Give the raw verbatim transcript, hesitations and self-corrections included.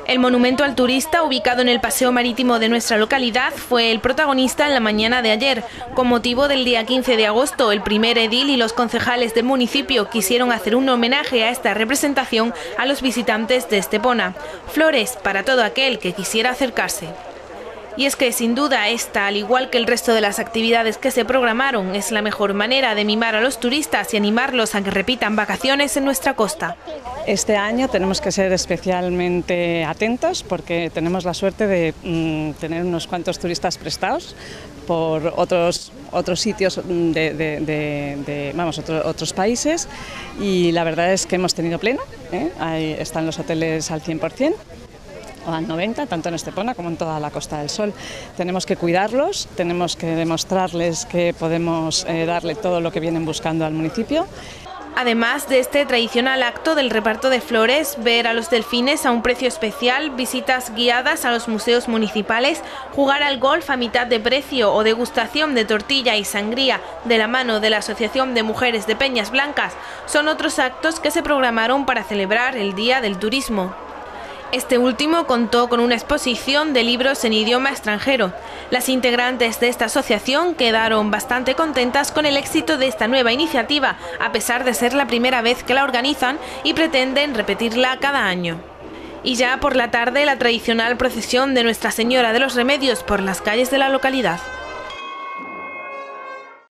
El monumento al turista, ubicado en el paseo marítimo de nuestra localidad, fue el protagonista en la mañana de ayer. Con motivo del día quince de agosto, el primer edil y los concejales del municipio quisieron hacer un homenaje a esta representación a los visitantes de Estepona. Flores para todo aquel que quisiera acercarse. Y es que sin duda esta, al igual que el resto de las actividades que se programaron, es la mejor manera de mimar a los turistas y animarlos a que repitan vacaciones en nuestra costa. Este año tenemos que ser especialmente atentos porque tenemos la suerte de mm, tener unos cuantos turistas prestados por otros, otros sitios de, de, de, de vamos, otro, otros países, y la verdad es que hemos tenido pleno, ¿eh? Ahí están los hoteles al cien por cien. O al noventa, tanto en Estepona como en toda la Costa del Sol. Tenemos que cuidarlos, tenemos que demostrarles que podemos eh, darle todo lo que vienen buscando al municipio. Además de este tradicional acto del reparto de flores, ver a los delfines a un precio especial, visitas guiadas a los museos municipales, jugar al golf a mitad de precio o degustación de tortilla y sangría de la mano de la Asociación de Mujeres de Peñas Blancas, son otros actos que se programaron para celebrar el Día del Turismo. Este último contó con una exposición de libros en idioma extranjero. Las integrantes de esta asociación quedaron bastante contentas con el éxito de esta nueva iniciativa, a pesar de ser la primera vez que la organizan y pretenden repetirla cada año. Y ya por la tarde, la tradicional procesión de Nuestra Señora de los Remedios por las calles de la localidad.